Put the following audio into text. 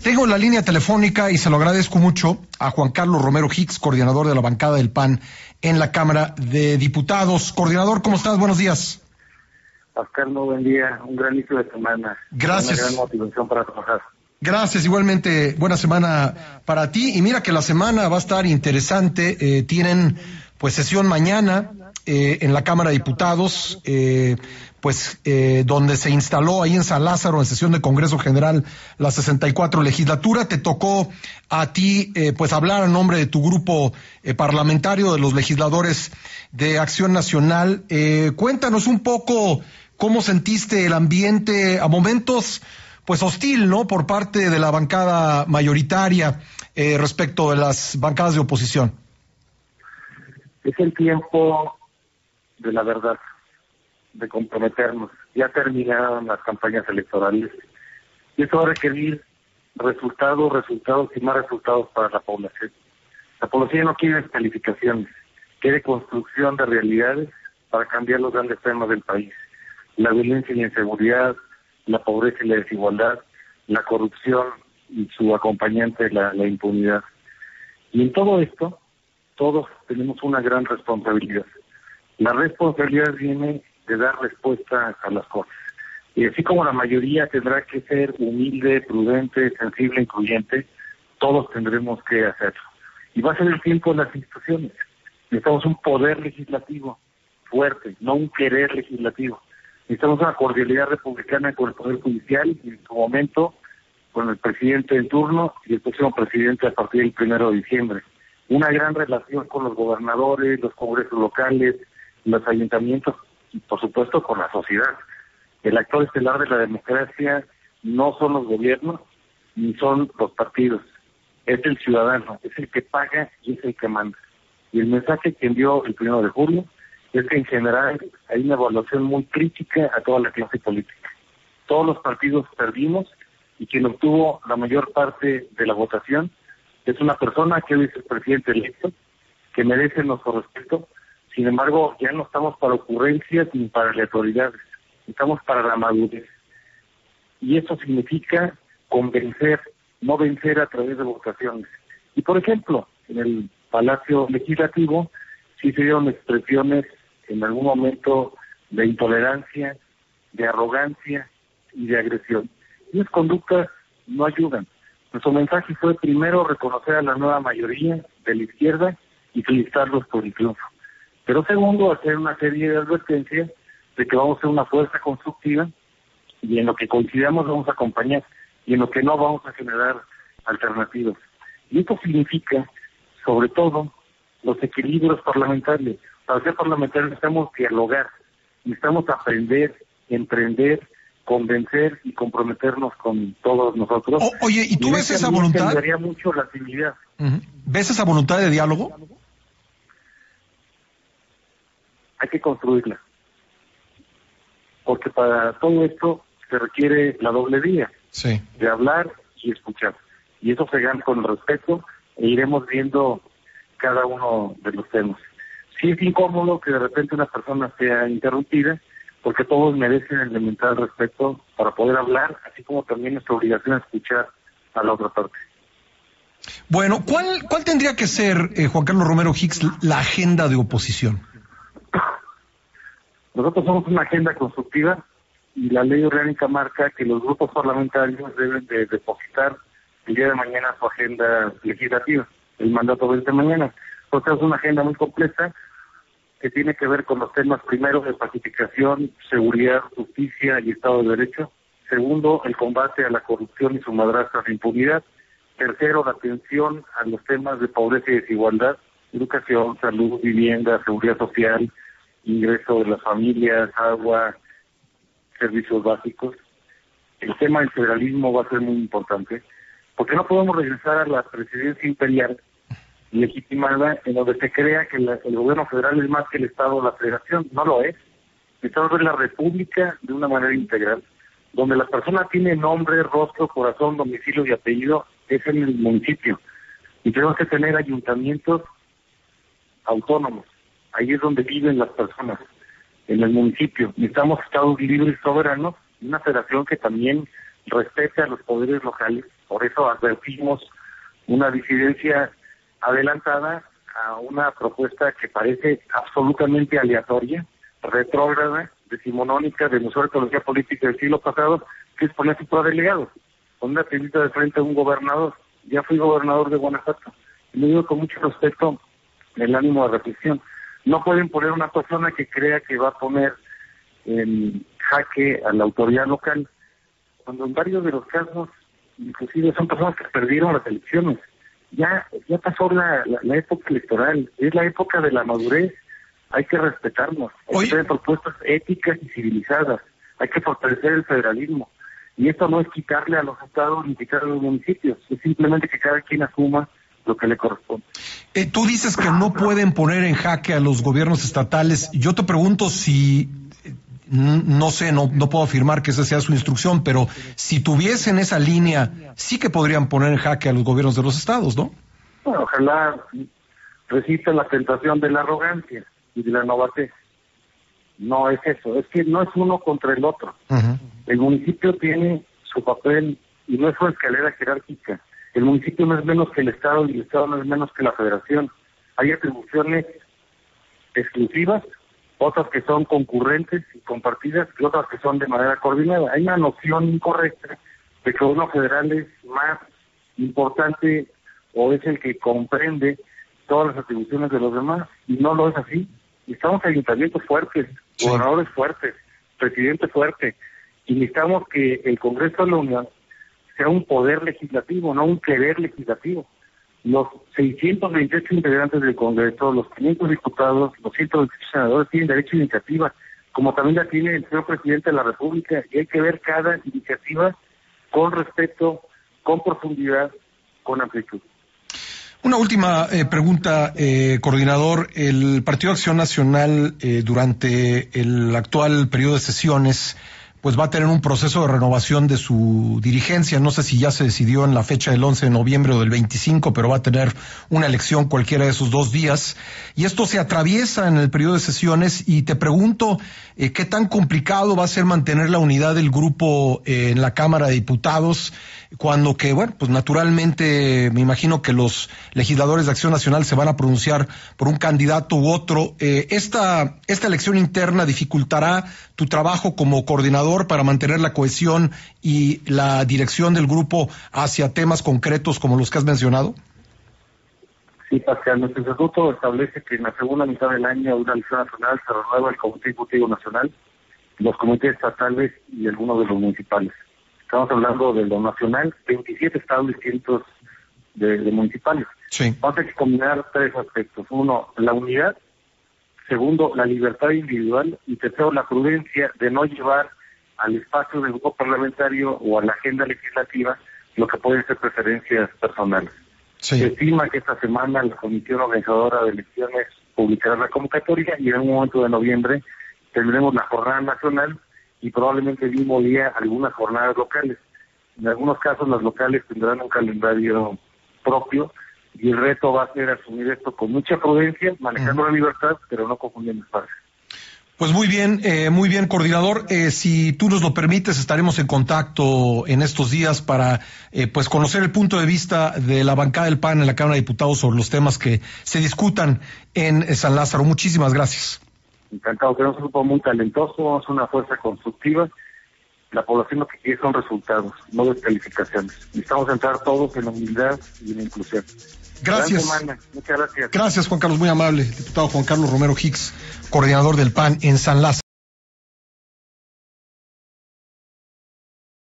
Tengo la línea telefónica y se lo agradezco mucho a Juan Carlos Romero Hicks, coordinador de la bancada del PAN en la Cámara de Diputados. Coordinador, ¿cómo estás? Buenos días. Pascal, muy buen día, un gran inicio de semana. Gracias. Una gran motivación para trabajar. Gracias, igualmente, buena semana para ti. Y mira que la semana va a estar interesante. Tienen pues sesión mañana en la Cámara de Diputados, donde se instaló ahí en San Lázaro, en sesión de Congreso General, la 64 legislatura. Te tocó a ti pues hablar a nombre de tu grupo parlamentario, de los legisladores de Acción Nacional. Cuéntanos un poco cómo sentiste el ambiente a momentos pues hostil, ¿no?, por parte de la bancada mayoritaria respecto de las bancadas de oposición. Es el tiempo de la verdad, de comprometernos. Ya terminaron las campañas electorales y eso va a requerir resultados y más resultados para la población. La población no quiere descalificaciones, quiere construcción de realidades para cambiar los grandes temas del país. La violencia y la inseguridad, la pobreza y la desigualdad, la corrupción y su acompañante, la impunidad. Y en todo esto, todos tenemos una gran responsabilidad. La responsabilidad viene de dar respuesta a las cosas. Y así como la mayoría tendrá que ser humilde, prudente, sensible, incluyente, todos tendremos que hacerlo. Y va a ser el tiempo de las instituciones. Necesitamos un poder legislativo fuerte, no un querer legislativo. Necesitamos una cordialidad republicana con el Poder Judicial y en su momento con el presidente en turno y el próximo presidente a partir del 1 de diciembre. Una gran relación con los gobernadores, los congresos locales, los ayuntamientos y por supuesto con la sociedad. El actor estelar de la democracia no son los gobiernos ni son los partidos, es el ciudadano, es el que paga y es el que manda. Y el mensaje que envió el 1 de julio es que en general hay una evaluación muy crítica a toda la clase política. Todos los partidos perdimos y quien obtuvo la mayor parte de la votación es una persona que hoy es el presidente electo, que merece nuestro respeto. Sin embargo, ya no estamos para ocurrencias ni para aleatoriedades, estamos para la madurez. Y eso significa convencer, no vencer a través de votaciones. Y por ejemplo, en el Palacio Legislativo sí se dieron expresiones en algún momento de intolerancia, de arrogancia y de agresión. Y esas conductas no ayudan. Nuestro mensaje fue primero reconocer a la nueva mayoría de la izquierda y felicitarlos por el triunfo. Pero segundo, hacer una serie de advertencias de que vamos a ser una fuerza constructiva y en lo que coincidamos vamos a acompañar y en lo que no vamos a generar alternativas. Y esto significa, sobre todo, los equilibrios parlamentarios. Para ser parlamentarios necesitamos dialogar, necesitamos aprender, emprender, convencer y comprometernos con todos nosotros. Oye, ¿y tú ves esa voluntad? Me daría mucho la actividad. ¿Ves esa voluntad de diálogo? Hay que construirla. Porque para todo esto se requiere la doble vía. Sí. De hablar y escuchar. Y eso se gana con el respeto e iremos viendo cada uno de los temas. Sí es incómodo que de repente una persona sea interrumpida, porque todos merecen el elemental respeto para poder hablar, así como también nuestra obligación es escuchar a la otra parte. Bueno, ¿cuál tendría que ser, Juan Carlos Romero Hicks, la agenda de oposición? Nosotros somos una agenda constructiva y la ley orgánica marca que los grupos parlamentarios deben de depositar el día de mañana su agenda legislativa, el mandato de mañana. Entonces es una agenda muy completa que tiene que ver con los temas primero de pacificación, seguridad, justicia y Estado de Derecho. Segundo, el combate a la corrupción y su madrastra de impunidad. Tercero, la atención a los temas de pobreza y desigualdad, educación, salud, vivienda, seguridad social, ingreso de las familias, agua, servicios básicos. El tema del federalismo va a ser muy importante, porque no podemos regresar a la presidencia imperial legitimada en donde se crea que el gobierno federal es más que el Estado o la federación. No lo es. Necesitamos ver la república de una manera integral, donde la persona tiene nombre, rostro, corazón, domicilio y apellido, es en el municipio. Y tenemos que tener ayuntamientos autónomos. Ahí es donde viven las personas, en el municipio. Necesitamos estados libres, soberanos, y una federación que también respete a los poderes locales, Por eso advertimos una disidencia adelantada a una propuesta que parece absolutamente aleatoria, retrógrada, decimonónica, de museo de teología política del siglo pasado, que es poner por delegados, con una pelita de frente a un gobernador. Ya fui gobernador de Guanajuato, y lo digo con mucho respeto, el ánimo de reflexión. No pueden poner una persona que crea que va a poner en jaque a la autoridad local, cuando en varios de los casos, inclusive son personas que perdieron las elecciones. Ya pasó la época electoral, es la época de la madurez, hay que respetarnos, hay que tener propuestas éticas y civilizadas, hay que fortalecer el federalismo. Y esto no es quitarle a los estados ni quitarle a los municipios, es simplemente que cada quien asuma lo que le corresponde. Tú dices que no pueden poner en jaque a los gobiernos estatales. Yo te pregunto si, no sé, no puedo afirmar que esa sea su instrucción, pero si tuviesen esa línea, sí que podrían poner en jaque a los gobiernos de los estados, ¿no? Bueno, ojalá resista la tentación de la arrogancia y de la novatez. No es eso, es que no es uno contra el otro. Uh-huh. El municipio tiene su papel y no es una escalera jerárquica. El municipio no es menos que el Estado y el Estado no es menos que la Federación. Hay atribuciones exclusivas, otras que son concurrentes y compartidas y otras que son de manera coordinada. Hay una noción incorrecta de que uno federal es más importante o es el que comprende todas las atribuciones de los demás, y no lo es así. Necesitamos ayuntamientos fuertes, sí, gobernadores fuertes, presidente fuerte, y necesitamos que el Congreso de la Unión sea un poder legislativo, no un querer legislativo. Los 628 integrantes del Congreso, los 500 diputados, los 128 senadores tienen derecho a iniciativa, como también la tiene el señor presidente de la República, y hay que ver cada iniciativa con respeto, con profundidad, con amplitud. Una última pregunta, coordinador. El Partido Acción Nacional, durante el actual periodo de sesiones, pues va a tener un proceso de renovación de su dirigencia. No sé si ya se decidió en la fecha del 11 de noviembre o del 25, pero va a tener una elección cualquiera de esos 2 días. Y esto se atraviesa en el periodo de sesiones, y te pregunto, ¿qué tan complicado va a ser mantener la unidad del grupo en la Cámara de Diputados, cuando que, bueno, pues naturalmente me imagino que los legisladores de Acción Nacional se van a pronunciar por un candidato u otro? ¿Esta elección interna dificultará tu trabajo como coordinador para mantener la cohesión y la dirección del grupo hacia temas concretos como los que has mencionado? Sí, Pascal, nuestro estatuto establece que en la segunda mitad del año de una elección nacional se renueva el Comité Ejecutivo Nacional, los comités estatales y algunos de los municipales. Estamos hablando de lo nacional, 27 estados distintos de municipales. Sí. Vamos a combinar 3 aspectos. 1, la unidad. 2, la libertad individual. Y 3, la prudencia de no llevar al espacio del grupo parlamentario o a la agenda legislativa lo que pueden ser preferencias personales. Sí. Se estima que esta semana la Comisión Organizadora de Elecciones publicará la convocatoria y en un momento de noviembre tendremos la jornada nacional y probablemente el mismo día algunas jornadas locales. En algunos casos las locales tendrán un calendario propio y el reto va a ser asumir esto con mucha prudencia, manejando la libertad, pero no confundiendo espacios. Pues muy bien, coordinador. Si tú nos lo permites, estaremos en contacto en estos días para pues conocer el punto de vista de la bancada del PAN en la Cámara de Diputados sobre los temas que se discutan en San Lázaro. Muchísimas gracias. Encantado, tenemos un grupo muy talentoso, somos una fuerza constructiva. La población lo que quiere son resultados, no descalificaciones. Necesitamos entrar todos en la humildad y en la inclusión. Gracias. Muchas gracias. Gracias, Juan Carlos, muy amable. Diputado Juan Carlos Romero Hicks, coordinador del PAN en San Lázaro.